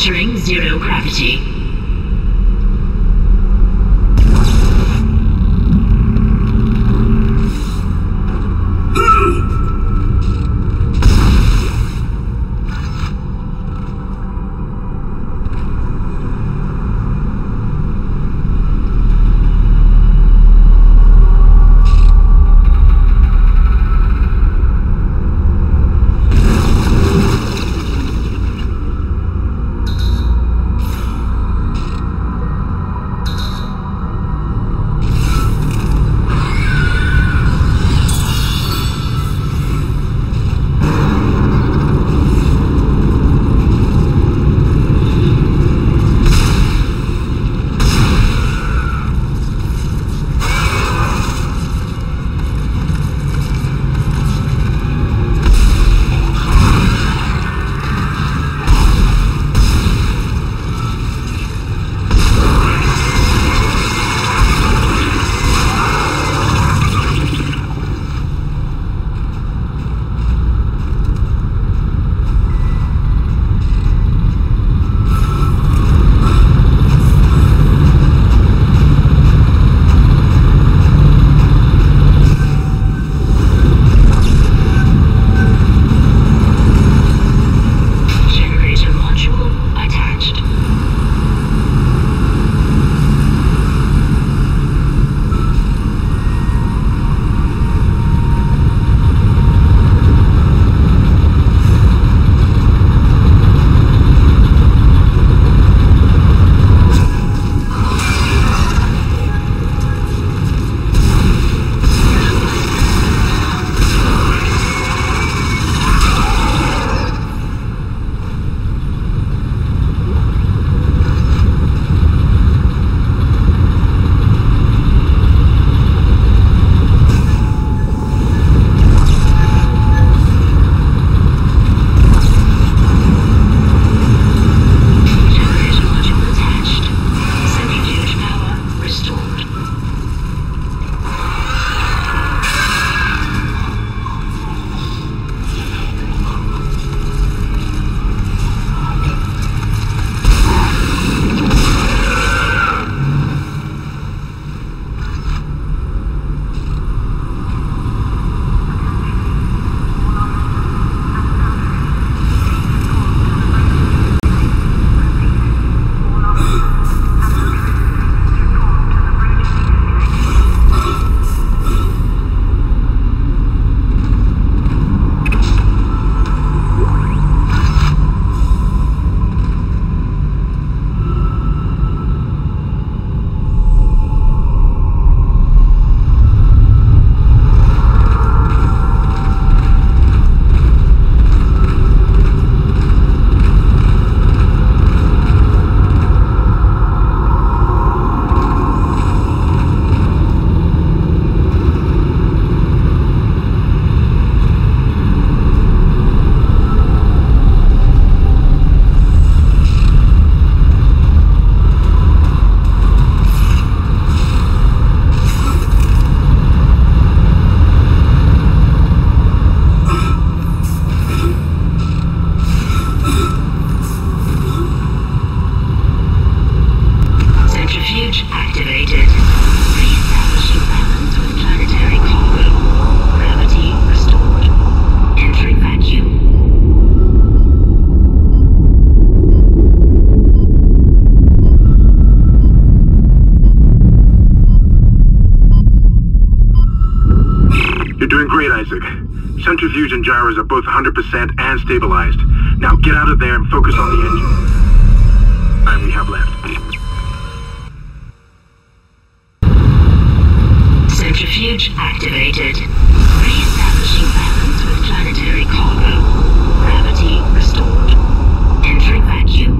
Entering zero gravity. Centrifuge and gyros are both 100% and stabilized. Now get out of there and focus on the engine. Time we have left. Centrifuge activated. Re-establishing balance with planetary cargo. Gravity restored. Entering vacuum.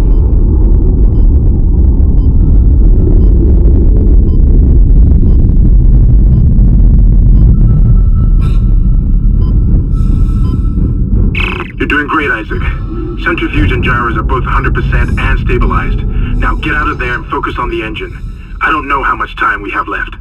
You're doing great, Isaac. Centrifuge and gyros are both 100% and stabilized. Now get out of there and focus on the engine. I don't know how much time we have left.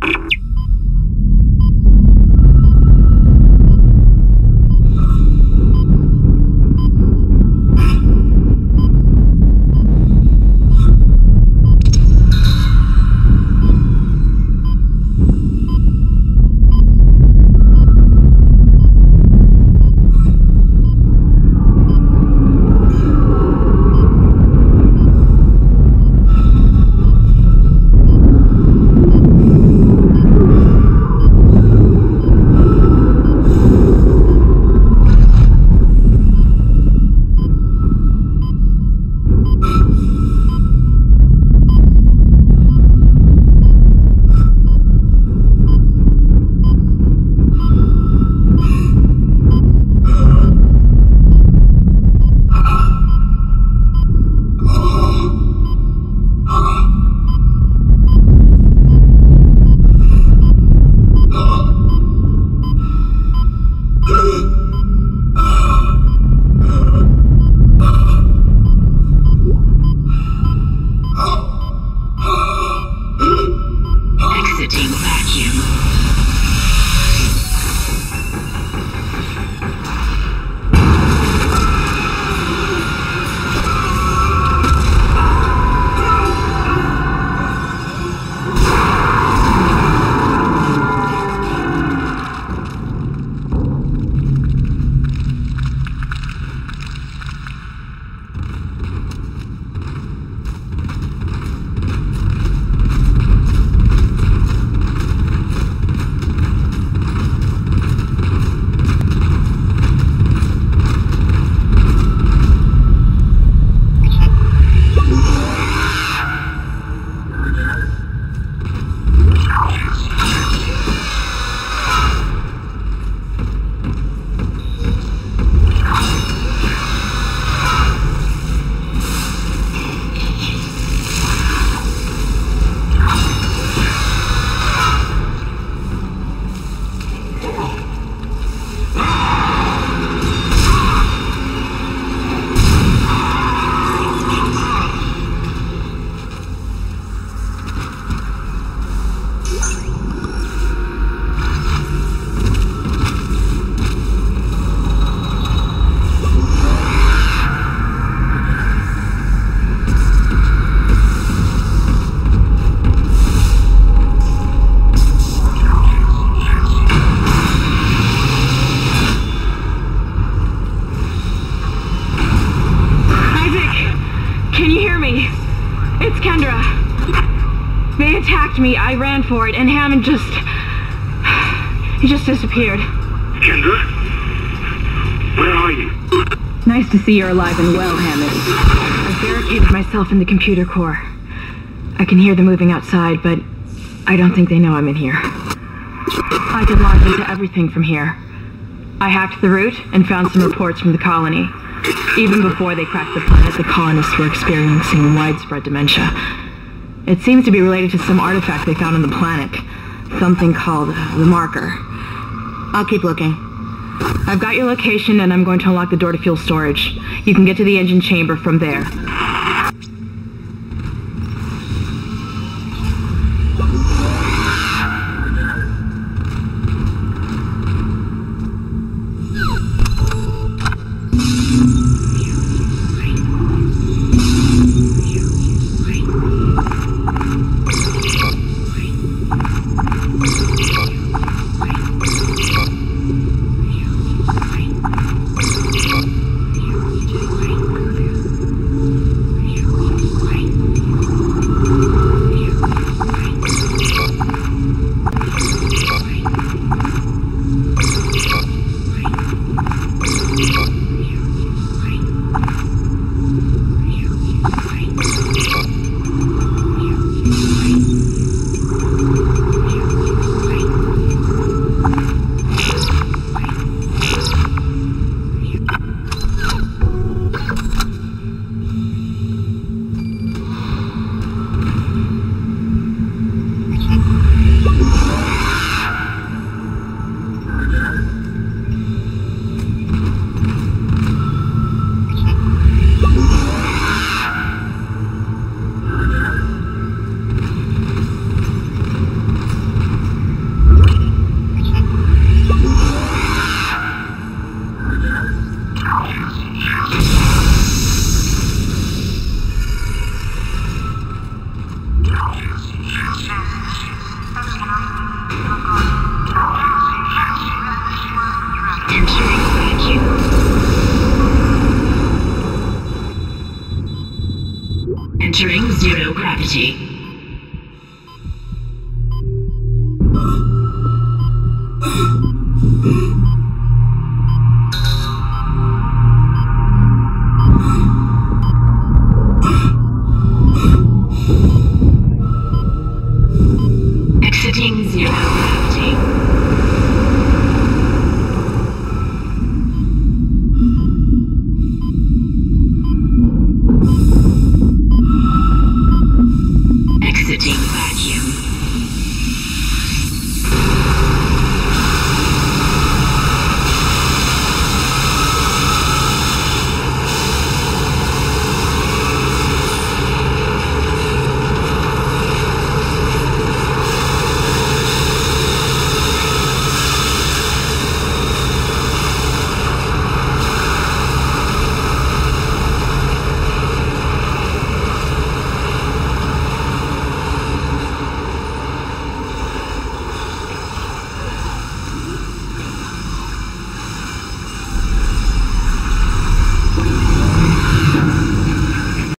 attacked me, I ran for it, and Hammond just... he just disappeared. Kendra? Where are you? Nice to see you're alive and well, Hammond. I've barricaded myself in the computer core. I can hear them moving outside, but I don't think they know I'm in here. I could launch into everything from here. I hacked the route and found some reports from the colony. Even before they cracked the planet, the colonists were experiencing widespread dementia. It seems to be related to some artifact they found on the planet. Something called the Marker. I'll keep looking. I've got your location and I'm going to unlock the door to fuel storage. You can get to the engine chamber from there. Entering zero gravity.